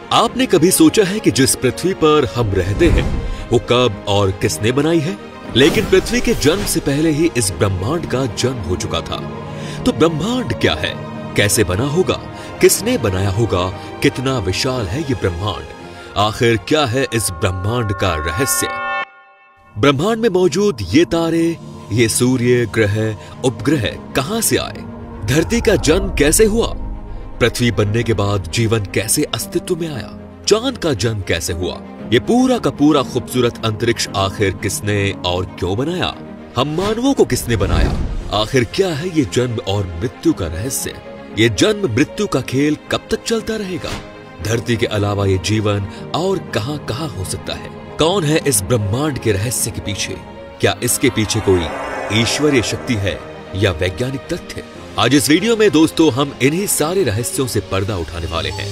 आपने कभी सोचा है कि जिस पृथ्वी पर हम रहते हैं वो कब और किसने बनाई है? लेकिन पृथ्वी के जन्म से पहले ही इस ब्रह्मांड का जन्म हो चुका था। तो ब्रह्मांड क्या है, कैसे बना होगा, किसने बनाया होगा, कितना विशाल है ये ब्रह्मांड, आखिर क्या है इस ब्रह्मांड का रहस्य? ब्रह्मांड में मौजूद ये तारे, ये सूर्य, ग्रह, उपग्रह कहां से आए? धरती का जन्म कैसे हुआ? पृथ्वी बनने के बाद जीवन कैसे अस्तित्व में आया? चांद का जन्म कैसे हुआ? ये पूरा का पूरा खूबसूरत अंतरिक्ष आखिर किसने और क्यों बनाया? हम मानवों को किसने बनाया? आखिर क्या है ये जन्म और मृत्यु का रहस्य? ये जन्म मृत्यु का खेल कब तक चलता रहेगा? धरती के अलावा ये जीवन और कहां कहां हो सकता है? कौन है इस ब्रह्मांड के रहस्य के पीछे? क्या इसके पीछे कोई ईश्वरीय शक्ति है या वैज्ञानिक तथ्य? आज इस वीडियो में दोस्तों हम इन्हीं सारे रहस्यों से पर्दा उठाने वाले हैं।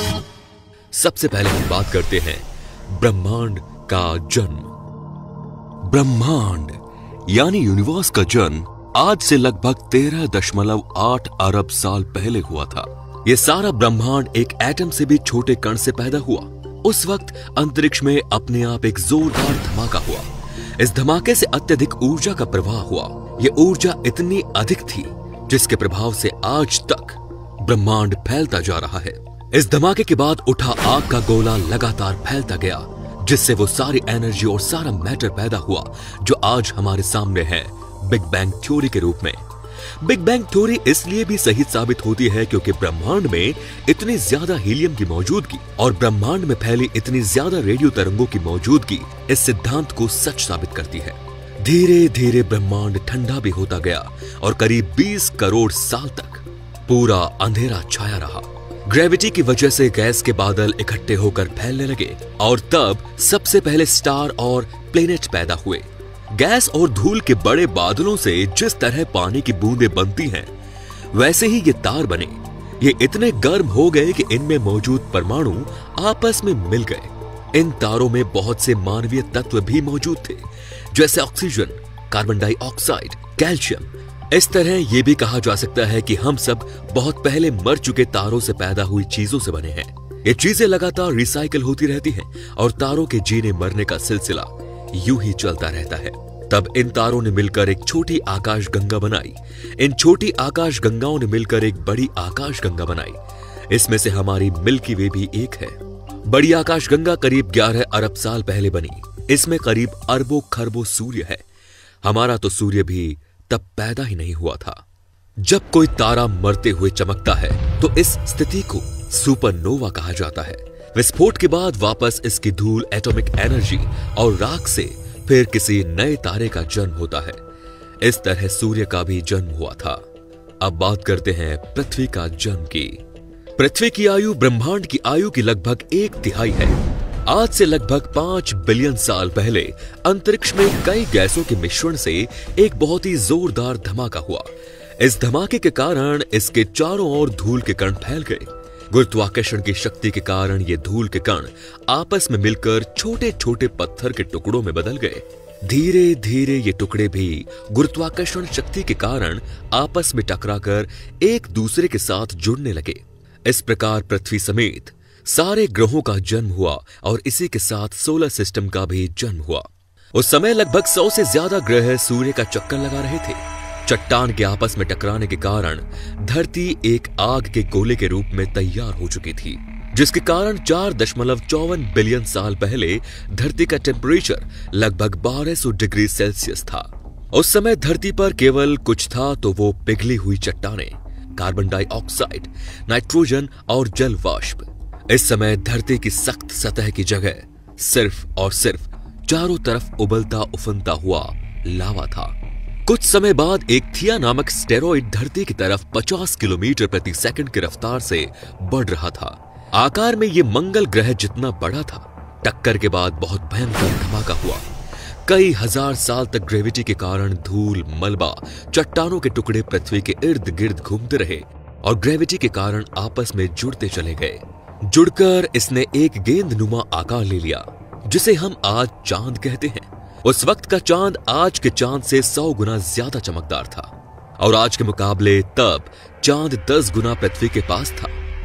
सबसे पहले हम बात करते हैं ब्रह्मांड का जन्म। ब्रह्मांड यानी यूनिवर्स का जन्म आज से लगभग 13.8 अरब साल पहले हुआ था। यह सारा ब्रह्मांड एक एटम से भी छोटे कण से पैदा हुआ। उस वक्त अंतरिक्ष में अपने आप एक जोरदार धमाका हुआ। इस धमाके से अत्यधिक ऊर्जा का प्रवाह हुआ। यह ऊर्जा इतनी अधिक थी जिसके प्रभाव से आज तक ब्रह्मांड फैलता जा रहा है। इस धमाके के बाद उठा आग का गोला लगातार फैलता गया, जिससे वो सारी एनर्जी और सारा मैटर पैदा हुआ जो आज हमारे सामने है बिग बैंग थ्योरी के रूप में। बिग बैंग थ्योरी इसलिए भी सही साबित होती है क्योंकि ब्रह्मांड में इतनी ज्यादा हीलियम की मौजूदगी और ब्रह्मांड में फैली इतनी ज्यादा रेडियो तरंगों की मौजूदगी इस सिद्धांत को सच साबित करती है। धीरे धीरे ब्रह्मांड ठंडा भी होता गया और करीब 20 करोड़ साल तक पूरा अंधेरा छाया रहा। ग्रेविटी की वजह से गैस के बादल इकट्ठे होकर फैलने लगे और तब सबसे पहले स्टार और प्लेनेट पैदा हुए। गैस और धूल के बड़े बादलों से जिस तरह पानी की बूंदें बनती हैं, वैसे ही ये तार बने। ये इतने गर्म हो गए कि इनमें मौजूद परमाणु आपस में मिल गए। इन तारों में बहुत से मानवीय तत्व भी मौजूद थे, जैसे ऑक्सीजन, कार्बन डाइऑक्साइड, कैल्शियम। इस तरह यह भी कहा जा सकता है कि हम सब बहुत पहले मर चुके तारों से पैदा हुई चीजों से बने हैं। ये चीजें लगातार रिसाइकल होती रहती हैं और तारों के जीने मरने का सिलसिला यूं ही चलता रहता है। तब इन तारों ने मिलकर एक छोटी आकाश गंगा बनाई। इन छोटी आकाश गंगाओं ने मिलकर एक बड़ी आकाश गंगा बनाई। इसमें से हमारी मिल्की वे भी एक है। बड़ी आकाश गंगा करीब 11 अरब साल पहले बनी। इसमें करीब अरबों खरबों सूर्य है। हमारा तो सूर्य भी तब पैदा ही नहीं हुआ था। जब कोई तारा मरते हुए चमकता है तो इस स्थिति को सुपरनोवा कहा जाता है। विस्फोट के बाद वापस इसकी धूल, एटॉमिक एनर्जी और राख से फिर किसी नए तारे का जन्म होता है। इस तरह सूर्य का भी जन्म हुआ था। अब बात करते हैं पृथ्वी का जन्म की। पृथ्वी की आयु ब्रह्मांड की आयु की लगभग 1/3 है। आज से लगभग 5 बिलियन साल पहले अंतरिक्ष में कई गैसों के मिश्रण से एक बहुत ही जोरदार धमाका हुआ। इस धमाके के कारण इसके चारों ओर धूल के कण फैल गए। गुरुत्वाकर्षण की शक्ति के कारण ये धूल के कण आपस में मिलकर छोटे छोटे पत्थर के टुकड़ों में बदल गए। धीरे धीरे ये टुकड़े भी गुरुत्वाकर्षण शक्ति के कारण आपस में टकराकर एक दूसरे के साथ जुड़ने लगे। इस प्रकार पृथ्वी समेत सारे ग्रहों का जन्म हुआ और इसी के साथ सोलर सिस्टम का भी जन्म हुआ। उस समय लगभग 100 से ज्यादा ग्रह सूर्य का चक्कर लगा रहे थे। चट्टान के आपस में टकराने के कारण धरती एक आग के गोले के रूप में तैयार हो चुकी थी, जिसके कारण 4.54 बिलियन साल पहले धरती का टेम्परेचर लगभग 1200 डिग्री सेल्सियस था। उस समय धरती पर केवल कुछ था तो वो पिघली हुई चट्टानें, कार्बन डाइऑक्साइड, नाइट्रोजन और जल वाष्प। इस समय धरती की सख्त सतह की जगह सिर्फ और सिर्फ चारों तरफ उबलता उफनता हुआ लावा था। कुछ समय बाद एक थिया नामक स्टेरॉइड धरती की तरफ 50 किलोमीटर प्रति सेकंड की रफ्तार से बढ़ रहा था। आकार में यह मंगल ग्रह जितना बड़ा था। टक्कर के बाद बहुत भयंकर धमाका हुआ। कई हजार साल तक ग्रेविटी के कारण धूल, मलबा, चट्टानों के टुकड़े पृथ्वी के इर्द गिर्द घूमते रहे और ग्रेविटी के कारण आपस में जुड़ते चले गए। जुड़कर इसने एक गेंदनुमा आकार ले लिया, जिसे हम आज चांद कहते हैं। उस वक्त का चांद आज के चांद से 100 गुना ज्यादा चमकदार था और आज के मुकाबले तब चांद 10 गुना पृथ्वी के पास था।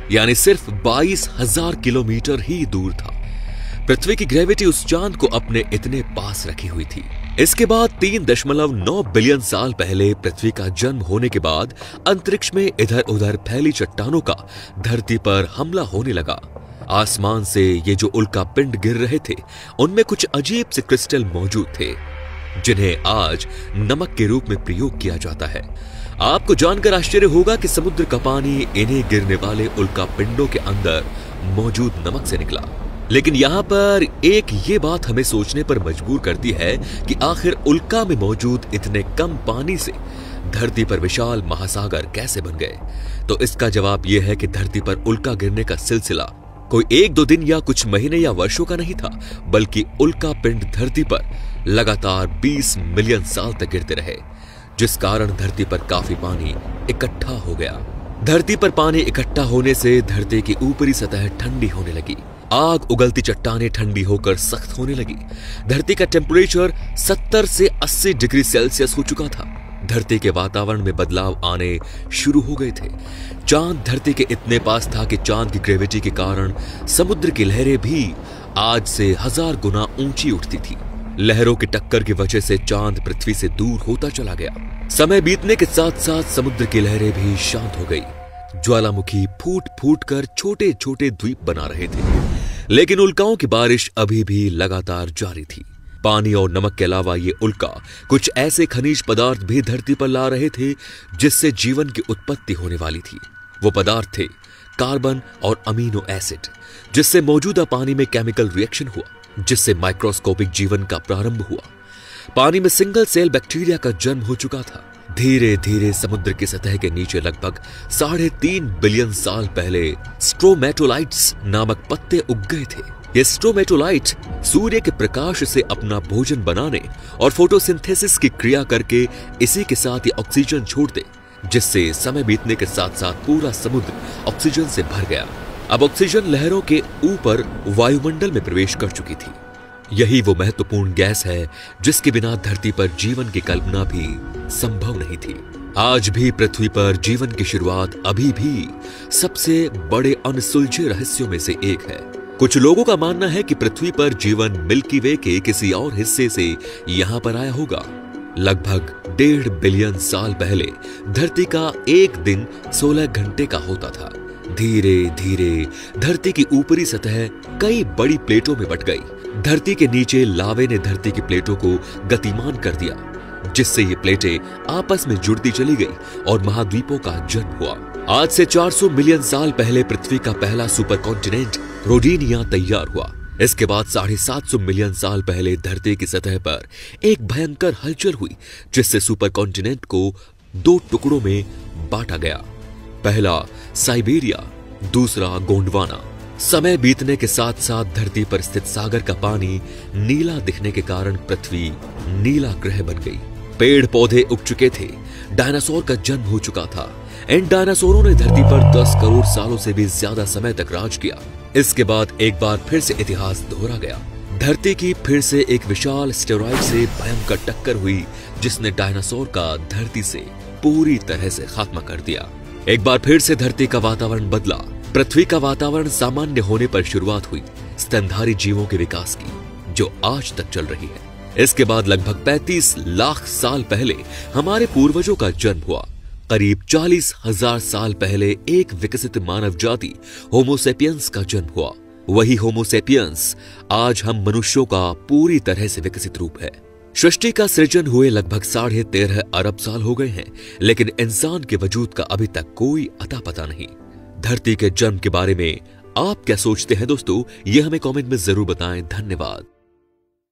यानी सिर्फ 22,000 किलोमीटर ही दूर था। पृथ्वी की ग्रेविटी उस चांद को अपने इतने पास रखी हुई थी। इसके बाद 3.9 बिलियन साल पहले पृथ्वी का जन्म होने के बाद अंतरिक्ष में इधर उधर फैली चट्टानों का धरती पर हमला होने लगा। आसमान से ये जो उल्का पिंड गिर रहे थे, उनमें कुछ अजीब से क्रिस्टल मौजूद थे, जिन्हें आज नमक के रूप में प्रयोग किया जाता है। आपको जानकर आश्चर्य होगा कि समुद्र का पानी इन्हें गिरने वाले उल्का पिंडों के अंदर मौजूद नमक से निकला। लेकिन यहां पर एक ये बात हमें सोचने पर मजबूर करती है कि आखिर उल्का में मौजूद इतने कम पानी से धरती पर विशाल महासागर कैसे बन गए। तो इसका जवाब यह है कि धरती पर उल्का गिरने का सिलसिला कोई 1-2 दिन या कुछ महीने या वर्षों का नहीं था, बल्कि उल्का पिंड धरती पर लगातार 20 मिलियन साल तक गिरते रहे, जिस कारण धरती पर काफी पानी इकट्ठा हो गया। धरती पर पानी इकट्ठा होने से धरती की ऊपरी सतह ठंडी होने लगी। आग उगलती चट्टानें ठंडी होकर सख्त होने लगी। धरती का टेम्परेचर 70 से 80 डिग्री सेल्सियस हो चुका था। धरती के वातावरण में बदलाव आने शुरू हो गए थे। चांद धरती के इतने पास था कि चांद की ग्रेविटी के कारण समुद्र की लहरें भी आज से 1000 गुना ऊंची उठती थी। लहरों की टक्कर की वजह से चांद पृथ्वी से दूर होता चला गया। समय बीतने के साथ साथ समुद्र की लहरें भी शांत हो गई। ज्वालामुखी फूट फूट कर छोटे छोटे द्वीप बना रहे थे, लेकिन उल्काओं की बारिश अभी भी लगातार जारी थी। पानी और नमक के अलावा ये उल्का कुछ ऐसे खनिज पदार्थ भी धरती पर ला रहे थे जिससे जीवन की उत्पत्ति होने वाली थी। वो पदार्थ थे कार्बन और अमीनो एसिड, जिससे मौजूदा पानी में केमिकल रिएक्शन हुआ, जिससे माइक्रोस्कोपिक जीवन का प्रारंभ हुआ। पानी में सिंगल सेल बैक्टीरिया का जन्म हो चुका था। धीरे धीरे समुद्र की सतह के नीचे लगभग 3.5 बिलियन साल पहले स्ट्रोमेटोलाइट्स नामक पत्ते उग गए थे। ये स्ट्रोमेटोलाइट सूर्य के प्रकाश से अपना भोजन बनाने और फोटोसिंथेसिस की क्रिया करके इसी के साथ ही ऑक्सीजन छोड़ते, जिससे समय बीतने के साथ साथ पूरा समुद्र ऑक्सीजन से भर गया। अब ऑक्सीजन लहरों के ऊपर वायुमंडल में प्रवेश कर चुकी थी। यही वो महत्वपूर्ण गैस है जिसके बिना धरती पर जीवन की कल्पना भी संभव नहीं थी। आज भी पृथ्वी पर जीवन की शुरुआत अभी भी सबसे बड़े अनसुलझे रहस्यों में से एक है। कुछ लोगों का मानना है कि पृथ्वी पर जीवन मिल्की वे के किसी और हिस्से से यहां पर आया होगा। लगभग 1.5 बिलियन साल पहले धरती का एक दिन 16 घंटे का होता था। धीरे धीरे धरती की ऊपरी सतह कई बड़ी प्लेटों में बट गई। धरती के नीचे लावे ने धरती की प्लेटों को गतिमान कर दिया, जिससे ये प्लेटें आपस में जुड़ती चली गई और महाद्वीपों का जन्म हुआ। आज से 400 मिलियन साल पहले पृथ्वी का पहला सुपर कॉन्टिनेंट रोडिनिया तैयार हुआ। इसके बाद 750 मिलियन साल पहले धरती की सतह पर एक भयंकर हलचल हुई, जिससे सुपर कॉन्टिनेंट को 2 टुकड़ों में बांटा गया। पहला साइबेरिया, दूसरा गोंडवाना। समय बीतने के साथ साथ धरती पर स्थित सागर का पानी नीला दिखने के कारण पृथ्वी नीला ग्रह बन गई। पेड़ पौधे उग चुके थे। डायनासोर का जन्म हो चुका था। इन डायनासोरों ने धरती पर 10 करोड़ सालों से भी ज्यादा समय तक राज किया। इसके बाद एक बार फिर से इतिहास दोहरा गया। धरती की फिर से एक विशाल एस्टेरॉयड से भयंकर टक्कर हुई, जिसने डायनासोर का धरती से पूरी तरह से खात्मा कर दिया। एक बार फिर से धरती का वातावरण बदला। पृथ्वी का वातावरण सामान्य होने पर शुरुआत हुई स्तनधारी जीवों के विकास की, जो आज तक चल रही है। इसके बाद लगभग 35 लाख साल पहले हमारे पूर्वजों का जन्म हुआ। करीब 40,000 साल पहले एक विकसित मानव जाति होमोसेपियंस का जन्म हुआ। वही होमोसेपियंस आज हम मनुष्यों का पूरी तरह से विकसित रूप है। सृष्टि का सृजन हुए लगभग 13.5 अरब साल हो गए हैं, लेकिन इंसान के वजूद का अभी तक कोई अता पता नहीं। धरती के जन्म के बारे में आप क्या सोचते हैं दोस्तों? ये हमें कमेंट में जरूर बताएं। धन्यवाद।